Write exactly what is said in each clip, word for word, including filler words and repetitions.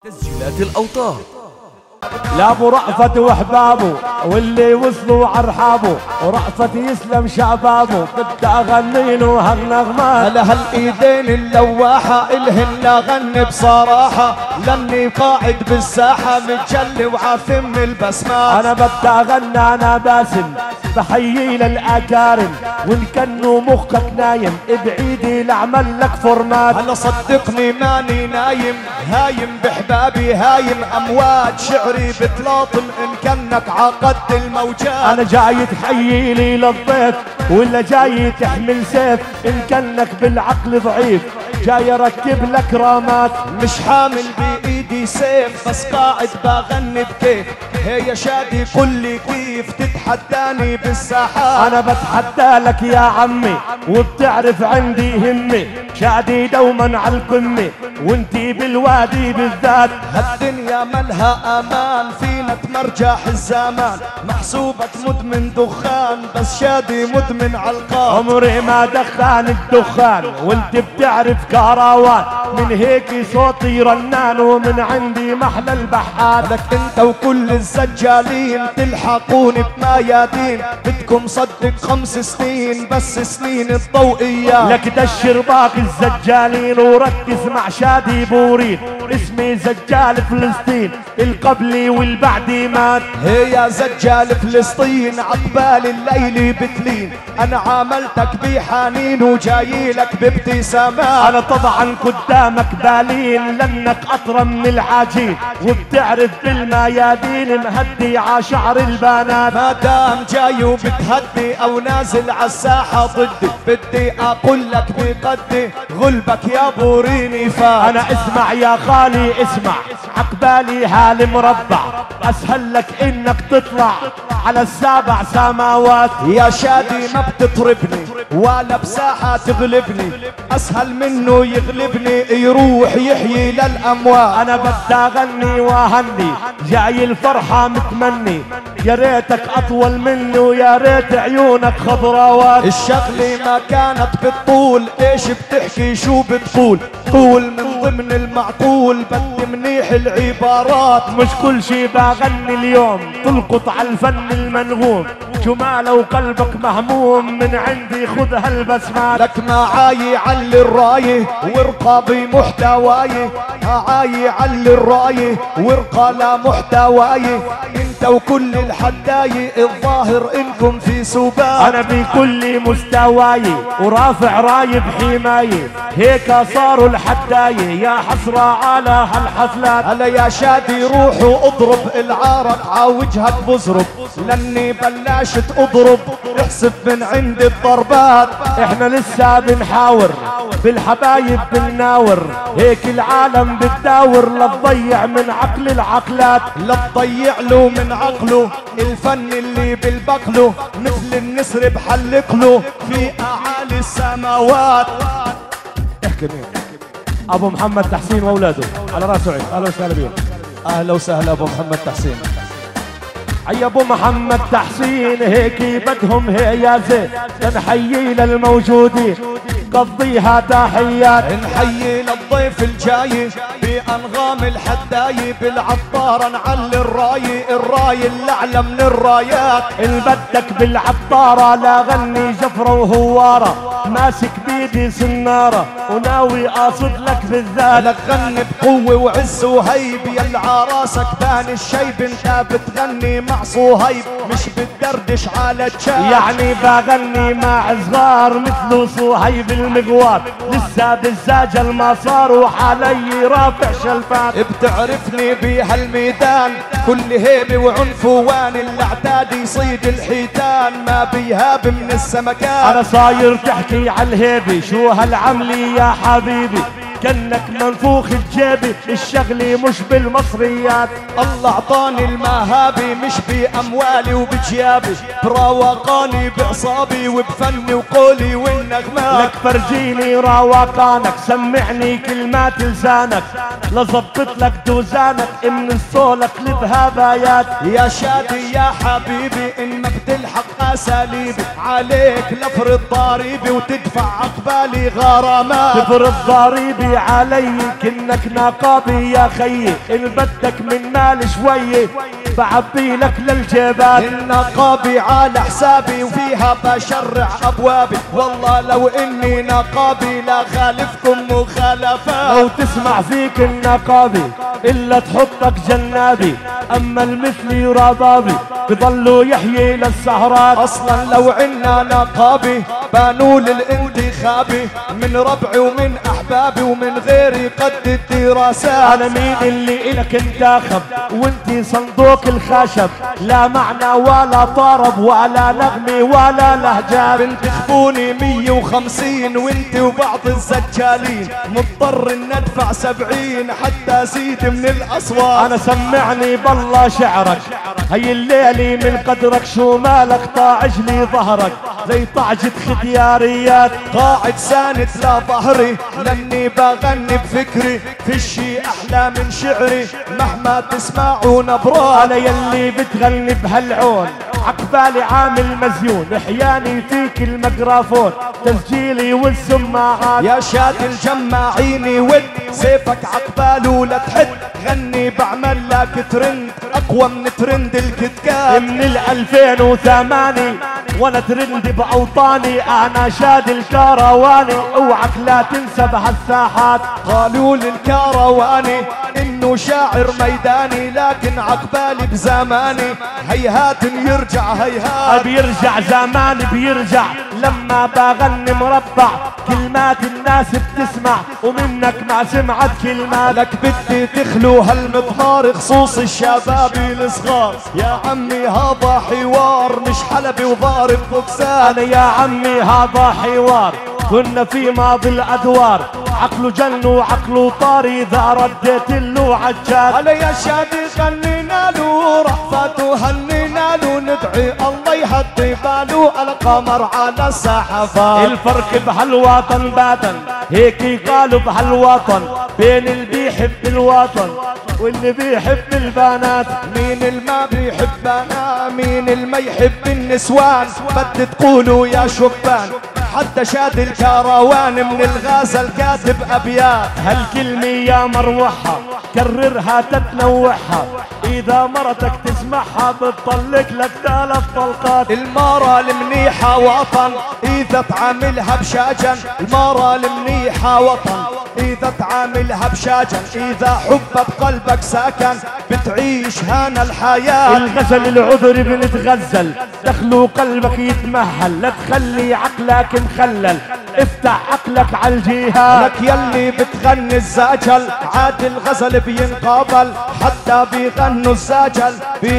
تسجيلات الأوطان. لابو رأفت واحبابه واللي وصلوا عرحابه، ورأفت يسلم شبابه بدي اغني له هالنغمات. على هالايدين اللواحه الهن اغني بصراحه، لاني قاعد بالساحه متجلي وعاثم البسمات. انا بدي اغني انا باسم بحيي للاكارم، وان كانوا مخك نايم ابعيدي لاعمل لك فورمات. هلا صدقني ماني نايم، هايم بحبابي هايم، امواج شعري بتلاطم ان كانك عقدت الموجات. انا جاي تحيي لي للضيف ولا جاي تحمل سيف؟ ان كانك بالعقل ضعيف جاي اركب لك رامات. مش حامل بايدي سيف بس قاعد بغني بكيف، هي شادي قل لي كيف تتحداني بالساحات. انا بتحدى لك يا عمي وبتعرف عندي همي، شادي دوما على القمه وانتي بالوادي بالذات. هالدنيا ملها امان فينا تمرجح الزمان، محسوبك مدمن دخان بس شادي مدمن علقات. عمري ما دخان الدخان وانت بتعرف كهراوان، من هيك صوتي رنان ومن عندي محلى البحات. لك انت وكل الزجالين تلحقوني بميادين، بدكم صدق خمس سنين بس سنين الضوئيات. لك دشر باقي الزجالين وركز مع شادي بورين، اسمي زجال فلسطين القبلي والبعدي مات. هي زجال فلسطين عقبال الليل بتلين، انا عاملتك بحنين وجاي لك بابتسامات. انا طبعا قدامك بالين لانك اطرى من العجين، وبتعرف بالميادين مهدي عشعر البنات. ما دام جاي وبتهدي او نازل عالساحه ضدي، بدي اقول لك بقدي غلبك يا بوريني فات. انا اسمع يا خالي اسمع، عقبالي هالي مربع اسهل لك انك تطلع على السابع سماوات. يا شادي ما بتطربني ولا بساحه تغلبني، اسهل منه يغلبني يروح يحيي للاموات. انا بدي اغني واهني جاي الفرحه متمني، يا ريتك اطول مني ويا ريت عيونك خضراوات. الشغله ما كانت بالطول، ايش بتحكي شو بتقول؟ طول من ضمن المعقول، بدي منيح العبارات. مش كل شي بغني اليوم تلقط على الفن المنغوم، جماله وقلبك مهموم من عندي خذ هالبسمات. لك معاي علي الرايه وارقى بمحتواي، معاي علي الرايه وارقى لمحتواي. انت وكل الحداي الظاهر انكم في سبات. انا بكل مستواي ورافع راي بحماية، هيك صاروا الحداي يا حسرة على هالحفلات. هلا يا شادي روحوا اضرب العارك عاوجهك بزرب، لاني بلشت اضرب احسب من عند الضربات. احنا لسه بنحاور بالحبايب بنناور، هيك العالم بتداور لتضيع من عقل العقلات. لا تضيع له من عقله الفن اللي بالبقله، مثل النسر بحلقله في اعالي السماوات. احكي مين؟ ابو محمد تحسين واولاده على راسه عين. اهلا وسهلا بيهم. اهلا وسهلا ابو محمد تحسين. عي ابو محمد تحسين هيك بدهم هيازه، تنحيي للموجودين قضيها تحيات. نحيي للضيف الجاي بانغام الحداي، بالعطاره نعلي الراي، الراي اللي اعلى من الرايات. اللي بدك بالعطاره لا غني جفره وهواره، ماسك بيدي سناره وناوي اصد لك بالذات. لك غني بقوه وعز وهيب، يا راسك بان الشيب، انت بتغني مع صهيب مش بتدردش على الشاب. يعني بغني مع صغار مثل صهيب المغوار، لسه بالزاجل ما صار وحالي رافع شلفات. بتعرفني بهالميدان كل هيبه وعنفوان، الاعداد يصيد الحيتان ما بيهاب من السمكان. انا صاير تحكي على الهيبه شو هالعملي يا حبيبي، كأنك منفوخ بجيبي الشغلي مش بالمصريات. الله اعطاني المهابي مش باموالي وبجيابي، براوقاني باعصابي وبفني وقولي والنغمات. لك فرجيني راوقانك سمعني كلمات لسانك، لظبطت لك دوزانك من الصولك للذهبايات. يا شادي يا حبيبي ان ما بتلحق اساليبي، عليك لفرض ضريبي وتدفع عقبالي غرامات. تفرض ضريبي تجي علي كنك نقابي يا خيي، إن بدك من مال شوية بعبي لك للجبال. النقابي على حسابي وفيها بشرع أبوابي، والله لو إني نقابي لا خالفكم مخالفات. لو تسمع فيك النقابي إلا تحطك جنابي، أما المثلي ربابي بضلوا يحيي للسهرات. أصلا لو عنا نقابي بانوا للانتخابي، من ربعي ومن أحبابي ومن غيري قد الدراسات. أنا مين اللي إلك انتخب وانتي صندوق الخشب، لا معنى ولا طرب ولا نغمة ولا لهجات. بنتخبوني مية وخمسين وانتي وبعض الزجالين، مضطر ان ادفع سبعين حتى ازيد من الاصوات. أنا سمعني بالله شعرك هي الليلة من قدرك، شو مالك طاعج لي ظهرك زي طعجة ختياريات. قاعد ساند لا ظهري لاني بغني بفكري، في الشي احلى من شعري مهما تسمعوا نبرات. أنا يلي بتغني بهالعون عقبالي عامل مزيون، احياني فيك الميكروفون تسجيلي والسماعات. يا شاد الجماعيني ود سيفك عقباله لا تحد، غني بعمل لك ترند اقوى من ترند الكتكات. من الألفين وثمانية وانا ترند باوطاني، انا شاد الكرواني اوعك لا تنسى بهالساحات. قالوا للكرواني انه شاعر ميداني، لكن عقبالي بزماني هيهات يرجع هيهات. بيرجع زماني بيرجع لما بغني مربع، كلمات الناس بتسمع ومنك ما سمعت كلمات. لك بدي تخلو هالمضمار خصوص الشباب الصغار، يا عمي هذا حوار مش حلبي وضارب بوكسات. انا يا عمي هذا حوار كنا في ماضي الادوار، عقله جن وعقله طاري اذا رديت له عجال. على يا شادي غنينا له رحفته هنينا له، ندعي الله يهدي باله القمر على السحفات. الفرق بهالوطن باطن هيك قالوا بهالوطن، بين اللي بيحب الوطن واللي بيحب البنات. مين اللي ما بيحبنا مين اللي ما يحب النسوان، بدي تقولوا يا شبان حتى شاد الكروان من الغازل كاتب ابيات. هالكلمة يا مروحة كررها تتنوعها، اذا مرتك تسمعها بتطلق لك ثلاث طلقات. المرة المنيحة وطن اذا تعاملها بشاجن، المرة المنيحة وطن اذا تعاملها بشاجن، اذا حب بقلبك ساكن بتعيش هانا الحياة. الغزل العذر بنتغزل دخلوا قلبك يتمهل، لا تخلي عقلك مخلل افتح عقلك على الجهاد. لك يلي بتغني الزاجل عاد الغزل بينقابل، حتى بيغنوا الزاجل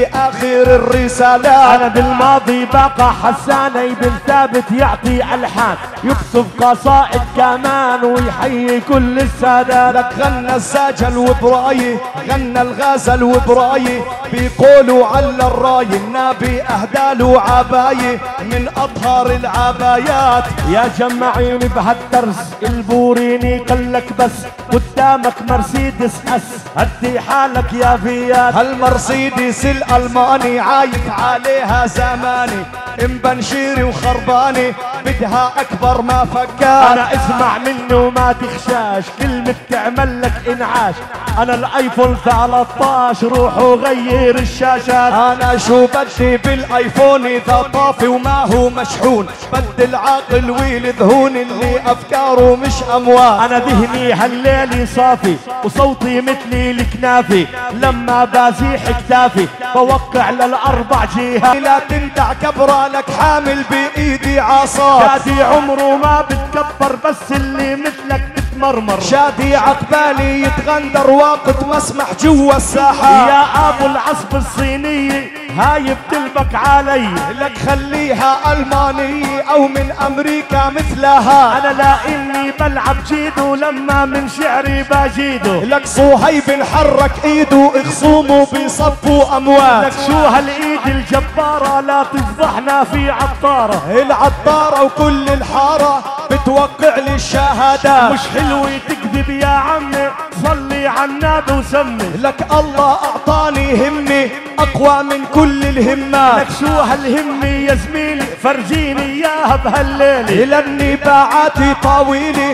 باخر الرسالات. انا بالماضي بقى حساني بن ثابت يعطي الحان، يكتب قصائد كمان ويحيي كل السادات. لك غنى الزاجل وبراي غنى الغزل وبراي، بيقولوا على الراي النبي اهداله عباية من اطهر العبايات. يا جمعيني بهالدرس البوريني قلك بس قدامك مرسيدس اس، هدي حالك يا فيات. هالمرسيدس الالماني عايف عليها زماني، ام بنشيري وخرباني بدها اكبر ما فكات. انا اسمع مني وما تخشاش كلمة تعمل لك انعاش، انا الايفون ثلاثطعش روح وغير الشاشات. انا شو بدي بالايفون اذا طافي وما هو مشحون، بدي العاقل ويلذهون اللي افكاره مش اموات. انا ذهني هالليل صافي وصوتي مثلي الكنافي، لما بازيح كتافي بوقع للاربع جهات. لا تندع كبرى لك حامل بايدي عصا، شادي عمره ما بتكبر بس اللي مثلك بتمرمر. شادي عقبالي يتغندر وقت ما اسمح جوا الساحة. يا ابو العصب الصينية هاي بتلبك علي، لك خليها المانية او من امريكا مثلها. انا لا اني بلعب جيدو لما من شعري بجيدو. لك صهيب حرك ايده خصومه بيصفوا اموات. لك شو هالايد الجبارة لا تفضحنا في عطارة، العطارة وكل الحارة بتوقع لي الشهادات. مش حلوة تكذب يا عمي صلي على النبي وسمي. لك الله اعطاني همي اقوى من كل الهمات. لك شو هالهمة يا زميلي فرجيني اياها بهالليلة، لاني باعاتي طاويلي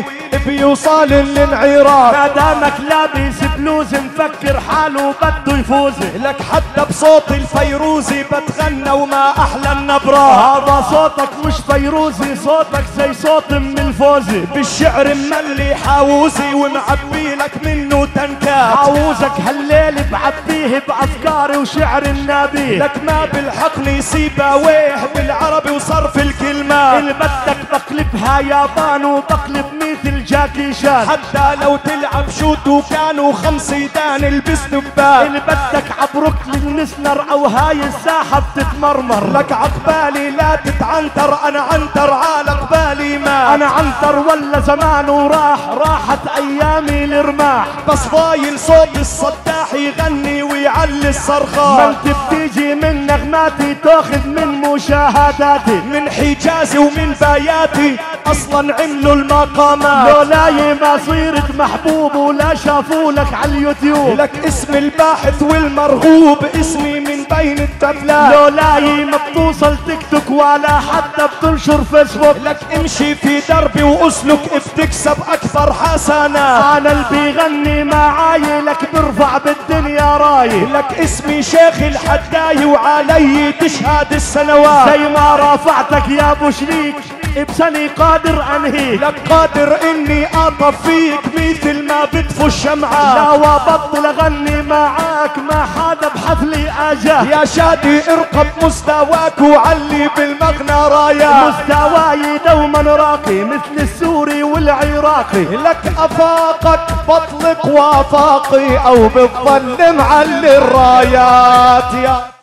بيوصل الانعراف. ما دامك لابس بلوز مفكر حاله بده يفوز، لك حتى بصوت الفيروزي بتغنى وما احلى النبرة. هذا صوتك مش فيروزي، صوتك زي صوت ام الفوزي. بالشعر مملي حاووزي ومعبي لك منه تنكات. عاوزك هالليل بعبيه بافكاري وشعر النبي. لك ما بالحقني سيباويه بالعربي وصرف الكلمات. اللي بدك بقلبها يابان وبقلب مثل جاكي شان. حتى لو تلعب شوت وكانوا خمس ايدان البس دبان. اللي بدك عبرك للنسنر او هاي الساحة بتتمرمر. لك عقبالي لا تتعنتر، انا عنتر على قبالي ما. انا عنتر ولا زمان وراح، راحت ايامي الرماح. بس ضايل صوت الصداح يغني ويعلي الصرخات. ما انت بتيجي من نغماتي تاخذ من مشاهداتي. من حجازي ومن باياتي اصلا عملوا المقامات. لولاي ما صيرت محبوب ولا شافوا لك على اليوتيوب. لك اسم الباحث والمرغوب اسمي من بين التبلات. لولاي ما بتوصل تيك توك ولا حتى بتنشر فيسبوك. لك امشي في دربي واسلك بتكسب اكثر حسنات. انا اللي بيغني معاي لك برفع بالدنيا راي. لك اسمي شيخ الحداي وعلي تشهد السنوات. زي ما رافعتك يا ابو شريك بسني قادر انهيك. لك قادر اني اطفيك مثل ما بطفوا الشمعات. لا وبطل اغني معاك ما حدا بحفلي اجاه. يا شادي ارقب مستواك وعلي بالمغنى رايات. مستواي دوما راقي مثل السوري والعراقي. لك افاقك بطلق وافاقي او بتظل معلي الرايات. يا